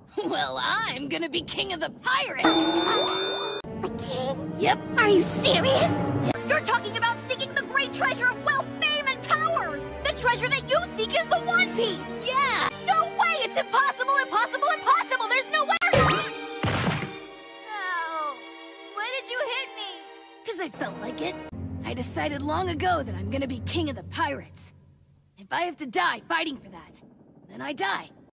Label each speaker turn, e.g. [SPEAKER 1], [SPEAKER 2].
[SPEAKER 1] Well, I'm gonna be king of the pirates!
[SPEAKER 2] A king?
[SPEAKER 1] Yep.
[SPEAKER 2] Are you serious?
[SPEAKER 1] Yep.
[SPEAKER 2] You're talking about seeking the great treasure of wealth, fame, and power! The treasure that you seek is the One Piece!
[SPEAKER 1] Yeah!
[SPEAKER 2] No way! It's impossible, impossible, impossible! There's no way! Oh, why did you hit me?
[SPEAKER 1] 'Cause I felt like it. I decided long ago that I'm gonna be king of the pirates. If I have to die fighting for that, then I die.